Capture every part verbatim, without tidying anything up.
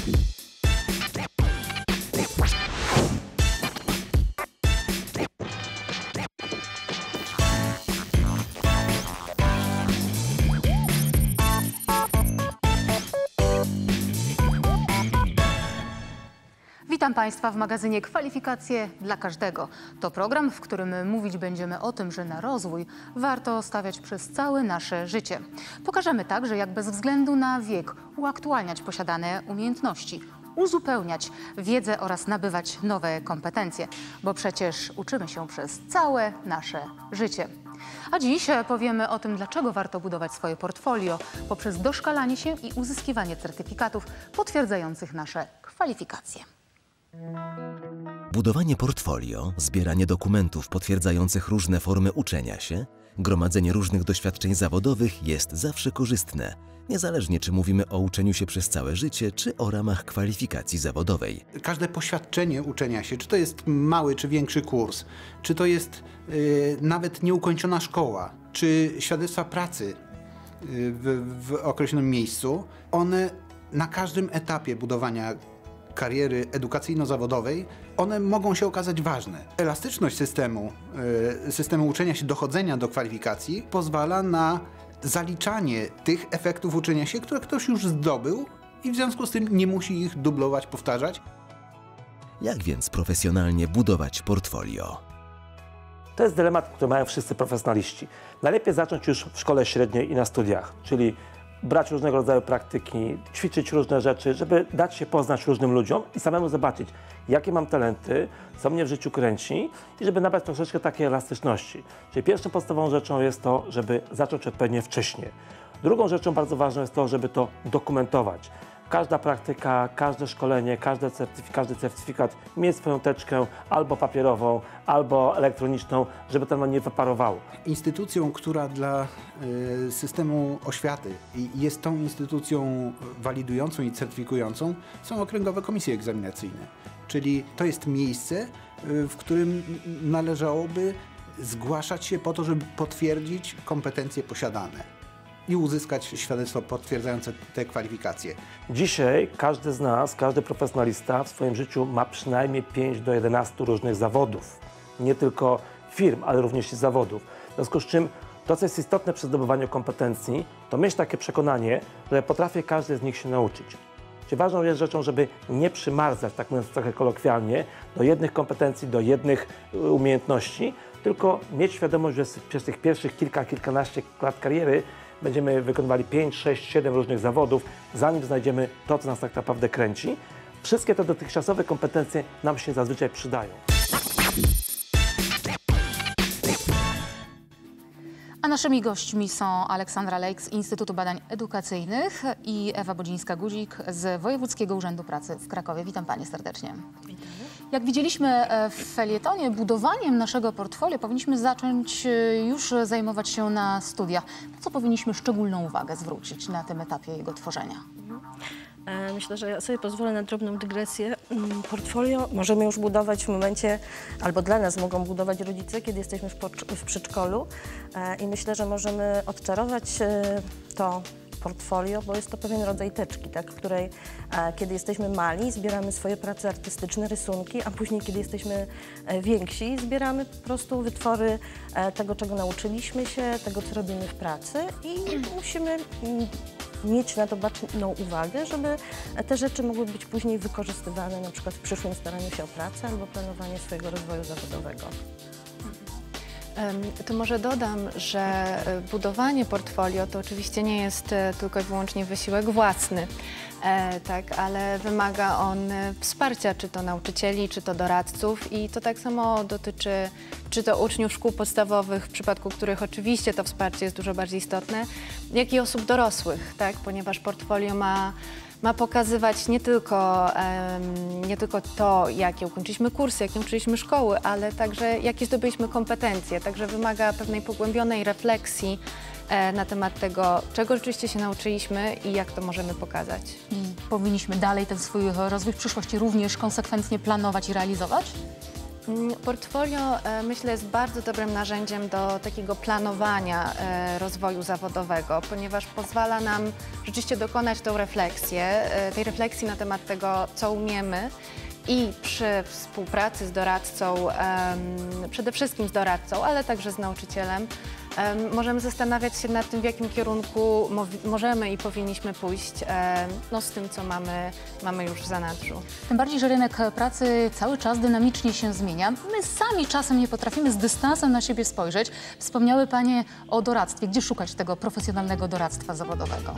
Witam Państwa w magazynie Kwalifikacje dla każdego. To program, w którym mówić będziemy o tym, że na rozwój warto stawiać przez całe nasze życie. Pokażemy także, jak bez względu na wiek uaktualniać posiadane umiejętności, uzupełniać wiedzę oraz nabywać nowe kompetencje, bo przecież uczymy się przez całe nasze życie. A dziś powiemy o tym, dlaczego warto budować swoje portfolio poprzez doszkalanie się i uzyskiwanie certyfikatów potwierdzających nasze kwalifikacje. Budowanie portfolio, zbieranie dokumentów potwierdzających różne formy uczenia się, gromadzenie różnych doświadczeń zawodowych jest zawsze korzystne, niezależnie czy mówimy o uczeniu się przez całe życie, czy o ramach kwalifikacji zawodowej. Każde poświadczenie uczenia się, czy to jest mały czy większy kurs, czy to jest yy, nawet nieukończona szkoła, czy świadectwa pracy yy, w, w określonym miejscu, one na każdym etapie budowania kariery edukacyjno-zawodowej, one mogą się okazać ważne. Elastyczność systemu, yy, systemu uczenia się, dochodzenia do kwalifikacji pozwala na zaliczanie tych efektów uczenia się, które ktoś już zdobył i w związku z tym nie musi ich dublować, powtarzać. Jak więc profesjonalnie budować portfolio? To jest dylemat, który mają wszyscy profesjonaliści. Najlepiej zacząć już w szkole średniej i na studiach, czyli brać różnego rodzaju praktyki, ćwiczyć różne rzeczy, żeby dać się poznać różnym ludziom i samemu zobaczyć, jakie mam talenty, co mnie w życiu kręci i żeby nabrać troszeczkę takiej elastyczności. Czyli pierwszą podstawową rzeczą jest to, żeby zacząć odpowiednio wcześnie. Drugą rzeczą bardzo ważną jest to, żeby to dokumentować. Każda praktyka, każde szkolenie, każdy certyfikat, każdy certyfikat mieć swoją teczkę albo papierową, albo elektroniczną, żeby to nie wyparowało. Instytucją, która dla y, systemu oświaty jest tą instytucją walidującą i certyfikującą, są okręgowe komisje egzaminacyjne. Czyli to jest miejsce, y, w którym należałoby zgłaszać się po to, żeby potwierdzić kompetencje posiadane i uzyskać świadectwo potwierdzające te kwalifikacje. Dzisiaj każdy z nas, każdy profesjonalista w swoim życiu ma przynajmniej pięć do jedenastu różnych zawodów. Nie tylko firm, ale również i zawodów. W związku z czym to, co jest istotne przy zdobywaniu kompetencji, to mieć takie przekonanie, że potrafię każdy z nich się nauczyć. Czyli ważną jest rzeczą, żeby nie przymarzać, tak mówiąc trochę kolokwialnie, do jednych kompetencji, do jednych umiejętności, tylko mieć świadomość, że przez tych pierwszych kilka, kilkanaście lat kariery będziemy wykonywali pięć, sześć, siedem różnych zawodów, zanim znajdziemy to, co nas tak naprawdę kręci. Wszystkie te dotychczasowe kompetencje nam się zazwyczaj przydają. A naszymi gośćmi są Aleksandra Lejk z Instytutu Badań Edukacyjnych i Ewa Bodzińska-Guzik z Wojewódzkiego Urzędu Pracy w Krakowie. Witam Panie serdecznie. Witam. Jak widzieliśmy w felietonie, budowaniem naszego portfolio powinniśmy zacząć już zajmować się na studiach. Na co powinniśmy szczególną uwagę zwrócić na tym etapie jego tworzenia? Myślę, że ja sobie pozwolę na drobną dygresję. Portfolio możemy już budować w momencie, albo dla nas mogą budować rodzice, kiedy jesteśmy w przedszkolu i myślę, że możemy odczarować to portfolio, bo jest to pewien rodzaj teczki, tak, w której e, kiedy jesteśmy mali, zbieramy swoje prace artystyczne, rysunki, a później, kiedy jesteśmy e, więksi, zbieramy po prostu wytwory e, tego, czego nauczyliśmy się, tego, co robimy w pracy i musimy mm, mieć na to baczną uwagę, żeby te rzeczy mogły być później wykorzystywane na przykład w przyszłym staraniu się o pracę albo planowanie swojego rozwoju zawodowego. To może dodam, że budowanie portfolio to oczywiście nie jest tylko i wyłącznie wysiłek własny, e, tak, ale wymaga on wsparcia, czy to nauczycieli, czy to doradców i to tak samo dotyczy czy to uczniów szkół podstawowych, w przypadku których oczywiście to wsparcie jest dużo bardziej istotne, jak i osób dorosłych, tak, ponieważ portfolio ma ma pokazywać nie tylko, um, nie tylko to, jakie ukończyliśmy kursy, jakie uczyliśmy szkoły, ale także jakie zdobyliśmy kompetencje. Także wymaga pewnej pogłębionej refleksji e, na temat tego, czego rzeczywiście się nauczyliśmy i jak to możemy pokazać. I powinniśmy dalej ten swój rozwój w przyszłości również konsekwentnie planować i realizować? Mm, Portfolio, e, myślę, jest bardzo dobrym narzędziem do takiego planowania e, rozwoju zawodowego, ponieważ pozwala nam rzeczywiście dokonać tą refleksję, e, tej refleksji na temat tego, co umiemy, i przy współpracy z doradcą, em, przede wszystkim z doradcą, ale także z nauczycielem, em, możemy zastanawiać się nad tym, w jakim kierunku mo możemy i powinniśmy pójść, em, no, z tym, co mamy, mamy już w zanadrzu. Tym bardziej, że rynek pracy cały czas dynamicznie się zmienia. My sami czasem nie potrafimy z dystansem na siebie spojrzeć. Wspomniały Panie o doradztwie. Gdzie szukać tego profesjonalnego doradztwa zawodowego?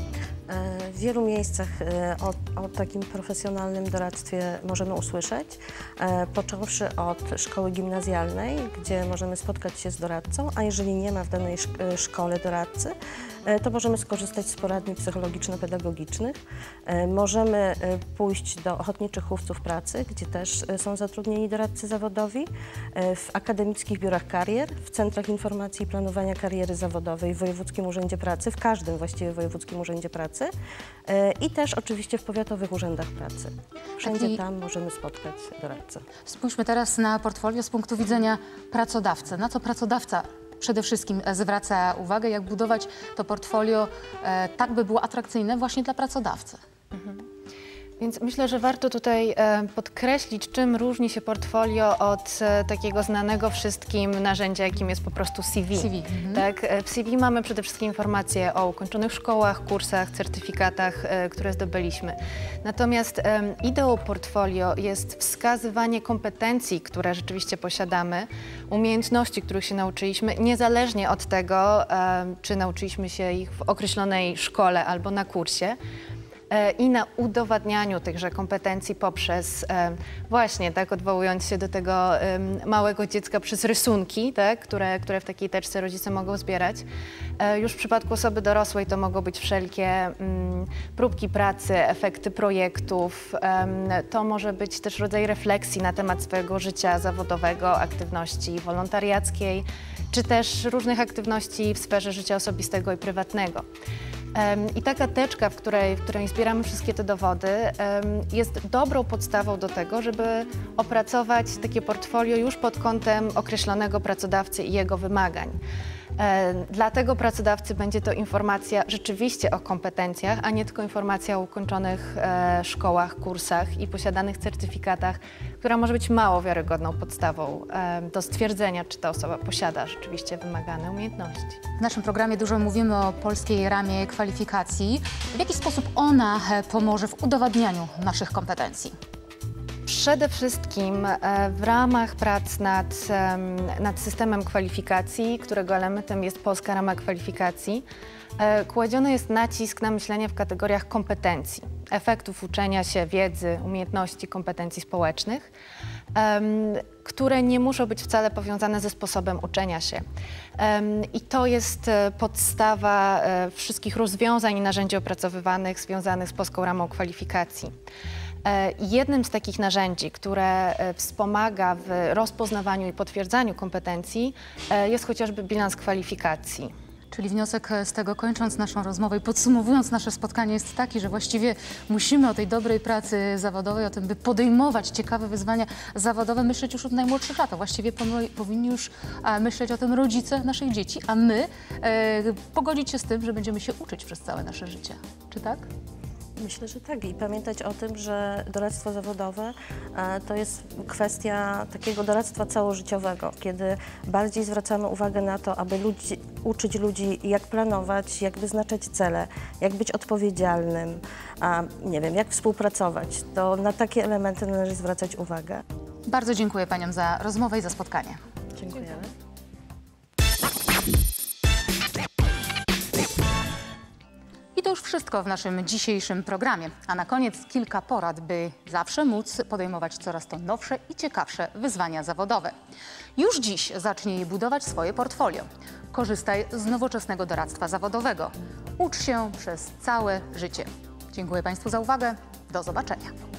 W wielu miejscach o, o takim profesjonalnym doradztwie możemy usłyszeć, począwszy od szkoły gimnazjalnej, gdzie możemy spotkać się z doradcą, a jeżeli nie ma w danej szkole doradcy, to możemy skorzystać z poradni psychologiczno-pedagogicznych. Możemy pójść do ochotniczych chówców pracy, gdzie też są zatrudnieni doradcy zawodowi, w akademickich biurach karier, w centrach informacji i planowania kariery zawodowej w Wojewódzkim Urzędzie Pracy, w każdym właściwie Wojewódzkim Urzędzie Pracy i też oczywiście w powiatowych urzędach pracy. Wszędzie Taki... tam możemy spotkać doradcę. Spójrzmy teraz na portfolio z punktu widzenia pracodawcy. Na co pracodawca przede wszystkim zwraca uwagę, jak budować to portfolio e, tak, by było atrakcyjne właśnie dla pracodawcy. Mhm. Więc myślę, że warto tutaj e, podkreślić, czym różni się portfolio od e, takiego znanego wszystkim narzędzia, jakim jest po prostu C V. C V. Mhm. Tak? E, W C V mamy przede wszystkim informacje o ukończonych szkołach, kursach, certyfikatach, e, które zdobyliśmy. Natomiast e, ideą portfolio jest wskazywanie kompetencji, które rzeczywiście posiadamy, umiejętności, których się nauczyliśmy, niezależnie od tego, e, czy nauczyliśmy się ich w określonej szkole albo na kursie, i na udowadnianiu tychże kompetencji poprzez e, właśnie, tak, odwołując się do tego e, małego dziecka przez rysunki, tak, które, które w takiej teczce rodzice mogą zbierać. E, już w przypadku osoby dorosłej to mogą być wszelkie mm, próbki pracy, efekty projektów. E, to może być też rodzaj refleksji na temat swojego życia zawodowego, aktywności wolontariackiej, czy też różnych aktywności w sferze życia osobistego i prywatnego. I taka teczka, w której, w której zbieramy wszystkie te dowody, jest dobrą podstawą do tego, żeby opracować takie portfolio już pod kątem określonego pracodawcy i jego wymagań. Dla tego pracodawcy będzie to informacja rzeczywiście o kompetencjach, a nie tylko informacja o ukończonych szkołach, kursach i posiadanych certyfikatach, która może być mało wiarygodną podstawą do stwierdzenia, czy ta osoba posiada rzeczywiście wymagane umiejętności. W naszym programie dużo mówimy o polskiej ramie kwalifikacji. W jaki sposób ona pomoże w udowadnianiu naszych kompetencji? Przede wszystkim w ramach prac nad, nad systemem kwalifikacji, którego elementem jest polska rama kwalifikacji, kładziony jest nacisk na myślenie w kategoriach kompetencji, efektów uczenia się, wiedzy, umiejętności, kompetencji społecznych, które nie muszą być wcale powiązane ze sposobem uczenia się. I to jest podstawa wszystkich rozwiązań i narzędzi opracowywanych związanych z polską ramą kwalifikacji. Jednym z takich narzędzi, które wspomaga w rozpoznawaniu i potwierdzaniu kompetencji, jest chociażby bilans kwalifikacji. Czyli wniosek z tego, kończąc naszą rozmowę i podsumowując nasze spotkanie, jest taki, że właściwie musimy o tej dobrej pracy zawodowej, o tym, by podejmować ciekawe wyzwania zawodowe, myśleć już od najmłodszych lat. Właściwie powinni już myśleć o tym rodzice naszych dzieci, a my e, pogodzić się z tym, że będziemy się uczyć przez całe nasze życie. Czy tak? Myślę, że tak. I pamiętać o tym, że doradztwo zawodowe e, to jest kwestia takiego doradztwa całożyciowego, kiedy bardziej zwracamy uwagę na to, aby ludzi, uczyć ludzi, jak planować, jak wyznaczać cele, jak być odpowiedzialnym, a nie wiem, jak współpracować. To na takie elementy należy zwracać uwagę. Bardzo dziękuję Paniom za rozmowę i za spotkanie. Dziękujemy. I to już wszystko w naszym dzisiejszym programie. A na koniec kilka porad, by zawsze móc podejmować coraz to nowsze i ciekawsze wyzwania zawodowe. Już dziś zacznij budować swoje portfolio. Korzystaj z nowoczesnego doradztwa zawodowego. Ucz się przez całe życie. Dziękuję Państwu za uwagę. Do zobaczenia.